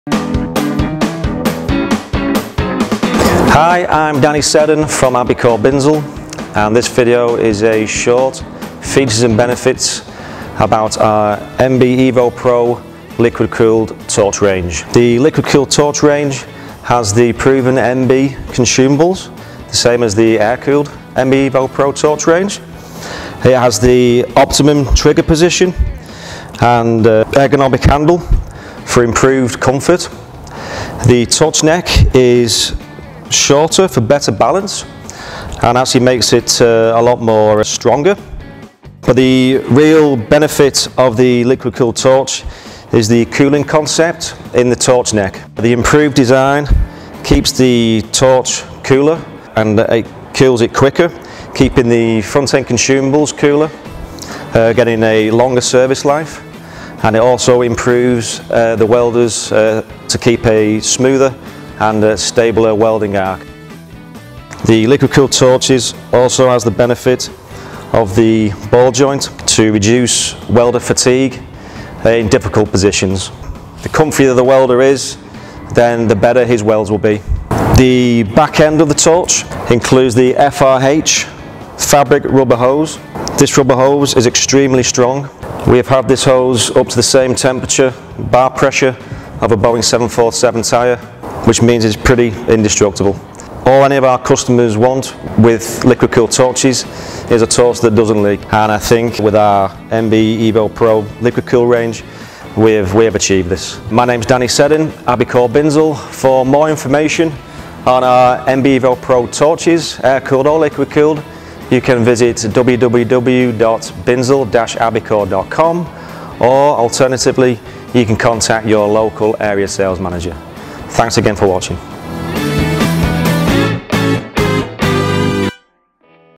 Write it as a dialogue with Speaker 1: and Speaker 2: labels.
Speaker 1: Hi, I'm Danny Seddon from ABICOR BINZEL, and this video is a short features and benefits about our MB EVO PRO liquid cooled torch range. The liquid cooled torch range has the proven MB consumables, the same as the air cooled MB EVO PRO torch range. It has the optimum trigger position and ergonomic handle for improved comfort. The torch neck is shorter for better balance and actually makes it a lot more stronger. But the real benefit of the liquid cooled torch is the cooling concept in the torch neck. The improved design keeps the torch cooler and it cools it quicker, keeping the front end consumables cooler, getting a longer service life, and it also improves the welders to keep a smoother and stabler welding arc. The liquid cooled torches also has the benefit of the ball joint to reduce welder fatigue in difficult positions. The comfier the welder is, then the better his welds will be. The back end of the torch includes the FRH fabric rubber hose. This rubber hose is extremely strong. We have had this hose up to the same temperature, bar pressure of a Boeing 747 tyre, which means it's pretty indestructible. All any of our customers want with liquid cooled torches is a torch that doesn't leak, and I think with our MB EVO PRO liquid cool range we have achieved this. My name's Danny Seddon, ABICOR BINZEL. For more information on our MB EVO PRO torches, air cooled or liquid cooled, you can visit www.binzel-abicor.com, or alternatively you can contact your local area sales manager. Thanks again for watching.